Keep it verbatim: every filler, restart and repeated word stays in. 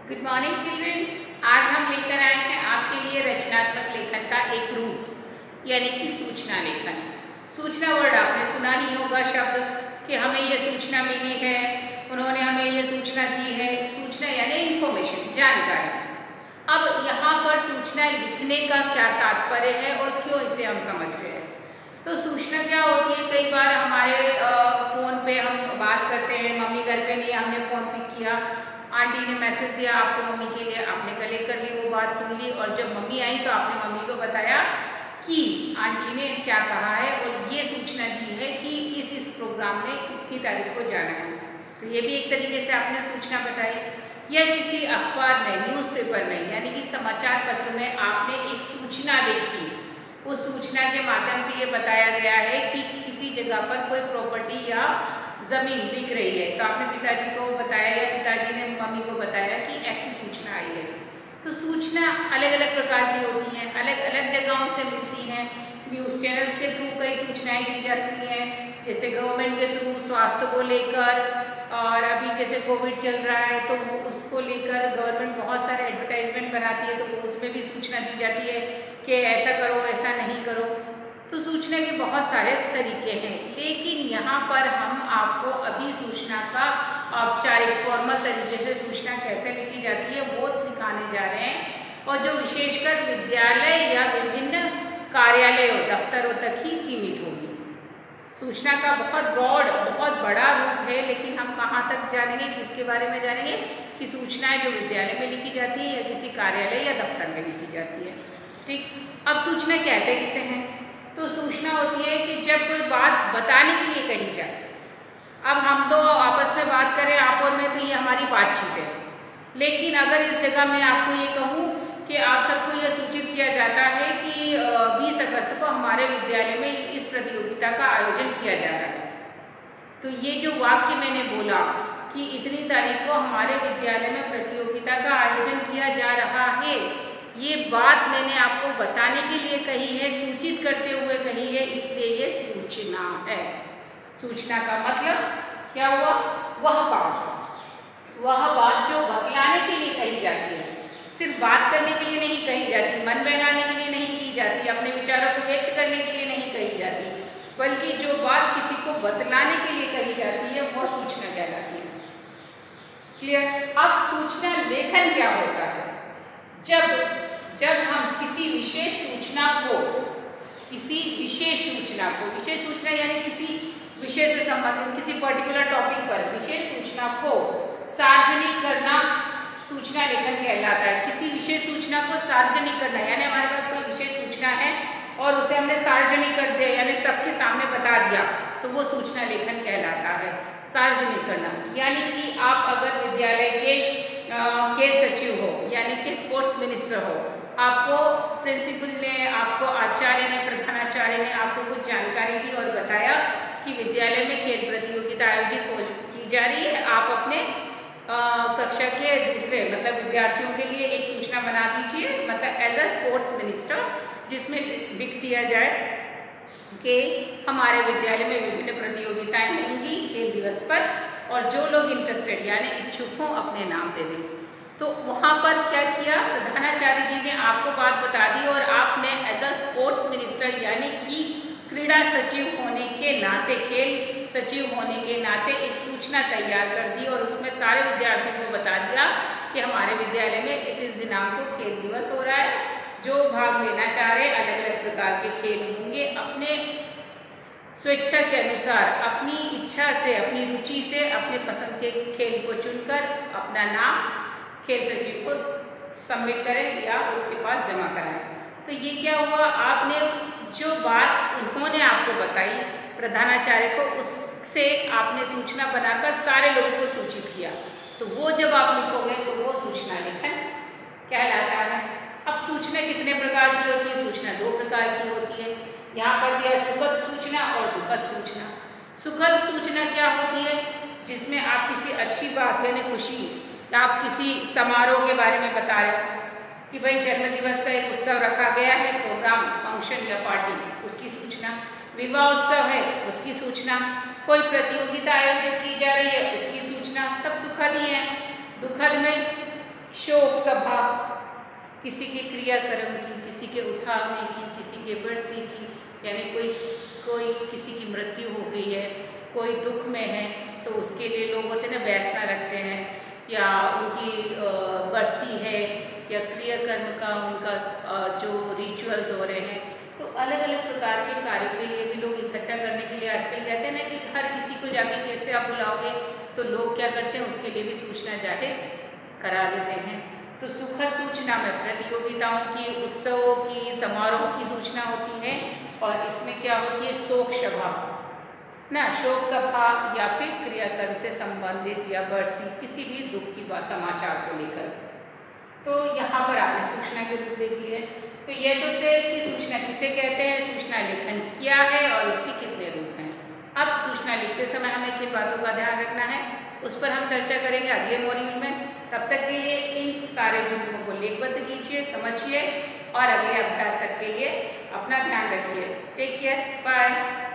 Good morning children. आज हम लेकर आए हैं आपके लिए रचनात्मक लेखन का एक रूप यानी कि सूचना लेखन। सूचना वर्ड आपने सुना ही होगा शब्द कि हमें ये सूचना मिली है, उन्होंने हमें ये सूचना दी है। सूचना यानी इंफॉर्मेशन, जानकारी। अब यहाँ पर सूचना लिखने का क्या तात्पर्य है और क्यों इसे हम समझ रहे हैं। तो सूचना क्या होती है, कई बार हमारे फ़ोन पे हम बात करते हैं, मम्मी घर पे नहीं, हमने फ़ोन पिक किया, आंटी ने मैसेज दिया आपको मम्मी के लिए, आपने कलेक्ट कर ली, वो बात सुन ली और जब मम्मी आई तो आपने मम्मी को बताया कि आंटी ने क्या कहा है और ये सूचना दी है कि इस इस प्रोग्राम में इतनी तारीख को जाना है। तो ये भी एक तरीके से आपने सूचना बताई। या किसी अखबार में, न्यूज़पेपर में यानी कि समाचार पत्र में आपने एक सूचना देखी, उस सूचना के माध्यम से ये बताया गया है कि किसी जगह पर कोई प्रॉपर्टी या ज़मीन बिक रही है। तो आपने पिताजी को बताया या पिताजी ने मम्मी को बताया कि ऐसी सूचना आई है। तो सूचना अलग अलग प्रकार की होती हैं, अलग अलग जगहों से मिलती हैं। न्यूज़ चैनल्स के थ्रू कई सूचनाएं दी जाती हैं, जैसे गवर्नमेंट के थ्रू स्वास्थ्य को लेकर, और अभी जैसे कोविड चल रहा है तो वो उसको लेकर गवर्नमेंट बहुत सारे एडवर्टाइजमेंट बनाती है, तो उसमें भी सूचना दी जाती है कि ऐसा करो, ऐसा नहीं करो। तो सूचना के बहुत सारे तरीके हैं, लेकिन यहाँ पर हम आपको अभी सूचना का औपचारिक फॉर्मल तरीके से सूचना कैसे लिखी जाती है वो सिखाने जा रहे हैं, और जो विशेषकर विद्यालय या विभिन्न कार्यालयों, दफ्तरों तक ही सीमित होगी। सूचना का बहुत ब्रॉड, बहुत बड़ा रूप है, लेकिन हम कहाँ तक जानेंगे, किसके बारे में जानेंगे कि सूचनाएं जो विद्यालय में लिखी जाती है या किसी कार्यालय या दफ्तर में लिखी जाती है। ठीक, अब सूचना कहते किसे हैं? तो सूचना होती है कि जब कोई बात बताने के लिए कही जाए। अब हम तो आपस में बात करें, आप और मैं, तो ये हमारी बातचीत है, लेकिन अगर इस जगह मैं आपको ये कहूँ कि आप सबको ये सूचित किया जाता है कि बीस अगस्त को हमारे विद्यालय में इस प्रतियोगिता का आयोजन किया जा रहा है, तो ये जो वाक्य मैंने बोला कि इतनी तारीख को हमारे विद्यालय में प्रतियोगिता का आयोजन किया जा रहा है, ये बात मैंने आपको बताने के लिए कही है, सूचित करते हुए कही है, इसलिए ये सूचना है। सूचना का मतलब क्या हुआ? वह बात, वह बात जो बतलाने के लिए कही जाती है, सिर्फ बात करने के लिए नहीं कही जाती, मन बहलाने के लिए नहीं की जाती, अपने विचारों को व्यक्त करने के लिए नहीं कही जाती, बल्कि जो बात किसी को बतलाने के लिए कही जाती है वह सूचना कहलाती है। क्लियर? अब सूचना लेखन क्या होता है? जब जब हम किसी विशेष सूचना को किसी विशेष सूचना को विशेष सूचना यानी किसी विषय से संबंधित किसी पर्टिकुलर टॉपिक पर विशेष सूचना को सार्वजनिक करना सूचना लेखन कहलाता है। किसी विशेष सूचना को सार्वजनिक करना यानी हमारे पास कोई विशेष सूचना है और उसे हमने सार्वजनिक कर दिया यानी सबके सामने बता दिया, तो वो सूचना लेखन कहलाता है। सार्वजनिक करना यानी कि आप अगर विद्यालय के खेल सचिव हो यानी कि स्पोर्ट्स मिनिस्टर हो, आपको प्रिंसिपल ने, आपको आचार्य ने, प्रधानाचार्य ने आपको कुछ जानकारी दी और बताया कि विद्यालय में खेल प्रतियोगिता आयोजित हो की जा रही है, आप अपने आ, कक्षा के दूसरे मतलब विद्यार्थियों के लिए एक सूचना बना दीजिए, मतलब एज अ स्पोर्ट्स मिनिस्टर, जिसमें लिख दिया जाए कि हमारे विद्यालय में विभिन्न प्रतियोगिताएं होंगी खेल दिवस पर, और जो लोग इंटरेस्टेड यानी इच्छुक हों अपने नाम दे दें। तो वहाँ पर क्या किया, प्रधानाचार्य जी ने आपको बात बता दी और आपने एज अ स्पोर्ट्स मिनिस्टर यानी कि क्रीड़ा सचिव होने के नाते, खेल सचिव होने के नाते एक सूचना तैयार कर दी और उसमें सारे विद्यार्थियों को बता दिया कि हमारे विद्यालय में इस इस दिनांक को खेल दिवस हो रहा है, जो भाग लेना चाह रहे अलग अलग प्रकार के खेल होंगे, अपने स्वेच्छा के अनुसार, अपनी इच्छा से, अपनी रुचि से, अपने पसंद के खेल को चुनकर अपना नाम खेल सचिव को सबमिट करें या उसके पास जमा कराएं। तो ये क्या हुआ, आपने जो बात उन्होंने आपको बताई प्रधानाचार्य को, उससे आपने सूचना बनाकर सारे लोगों को सूचित किया, तो वो जब आप लिखोगे तो वो सूचना लेखन कहलाता है। अब सूचना कितने प्रकार की होती है? सूचना दो प्रकार की होती है। यहाँ पर दिया सुखद सूचना और दुखद सूचना। सुखद सूचना क्या होती है? जिसमें आप किसी अच्छी बात यानी खुशी, आप किसी समारोह के बारे में बता रहे हो कि भाई जन्मदिवस का एक उत्सव रखा गया है, प्रोग्राम, फंक्शन या पार्टी, उसकी सूचना। विवाह उत्सव है, उसकी सूचना। कोई प्रतियोगिता आयोजित की जा रही है, उसकी सूचना। सब सुखद ही है। दुखद में शोक सभा, किसी के क्रियाक्रम की, किसी के उठाने की, किसी के बरसी की, यानी कोई कोई किसी की मृत्यु हो गई है, कोई दुख में है तो उसके लिए लोग होते हैं ना बैसना रखते हैं, या उनकी बरसी है या क्रियाकर्म का उनका जो रिचुअल्स हो रहे हैं, तो अलग अलग प्रकार के कार्यों के लिए भी लोग इकट्ठा करने के लिए आजकल कहते हैं ना कि हर किसी को जाके कैसे आप बुलाओगे, तो लोग क्या करते हैं उसके लिए भी सूचना जाहिर करा देते हैं। तो सुखद सूचना में प्रतियोगिताओं की, उत्सवों की, समारोह की सूचना होती है, और इसमें क्या होती है शोक सभा ना, शोक सभा या फिर क्रियाक्रम से संबंधित या बरसी किसी भी दुख की बात समाचार को लेकर। तो यहाँ पर आपने सूचना के रूप देख लिए। तो ये तो थे कि सूचना किसे कहते हैं, सूचना लेखन क्या है और उसके कितने रूप हैं। अब सूचना लिखते समय हमें किन बातों का ध्यान रखना है उस पर हम चर्चा करेंगे अगले मॉड्यूल में। तब तक के लिए इन सारे बिंदुओं को लेखबद्ध कीजिए, समझिए और अगले अभ्यास तक के लिए अपना ध्यान रखिए। Take care, bye.